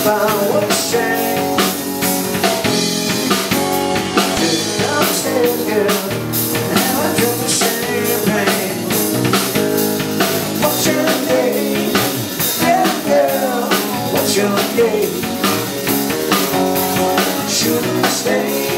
about what you say. Didn't understand, girl, how I drink the champagne. What's your name? Yeah, girl, what's your name? Shouldn't stay.